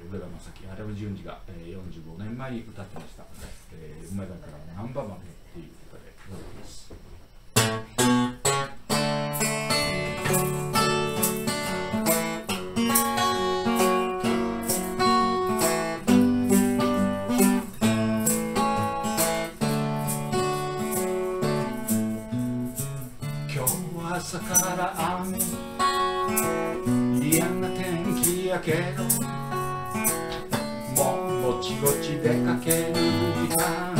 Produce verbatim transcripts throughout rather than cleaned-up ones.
ー、上田正樹、あれを淳二が、えー、よんじゅうごねんまえに歌ってました。えー、梅田からナンバーマンっていう歌でございます。今日朝から雨、嫌な天気やけど、もうぼちぼち出かける時間、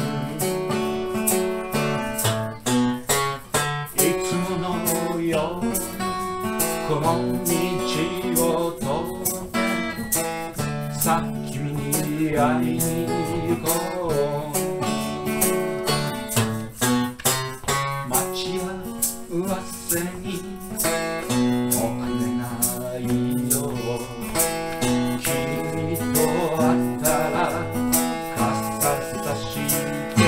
いつものようにこの道を通ってさあ君に会いに行こう。待ち合わせにお金ないよ、君と会ったら傘差して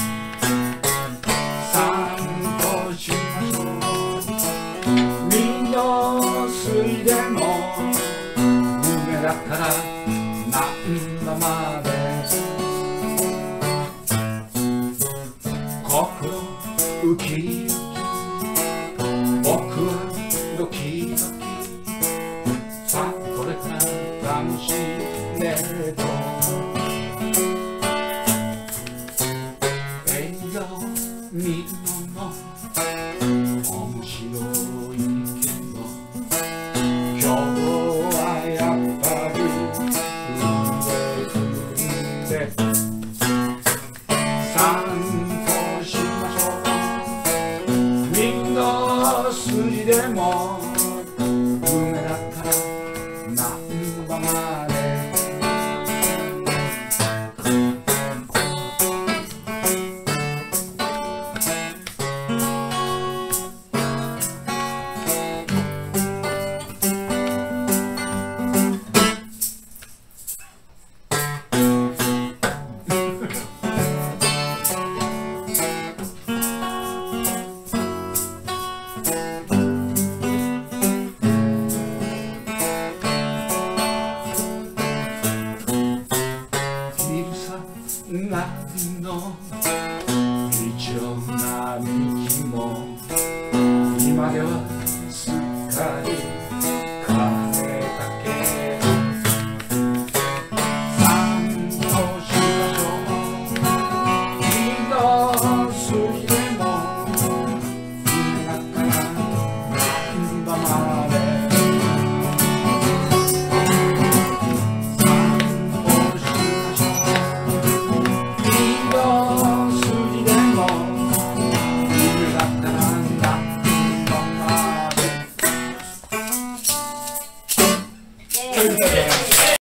散歩しましょう。みの水でも梅田から難波まで、心ウキウキ僕はドキドキ、さあこれから楽しんでと映画を見るのも面白いけど、今日はやっぱり運で運で散歩しましょう。みんな筋でも梅田から難波まで、昼下がりの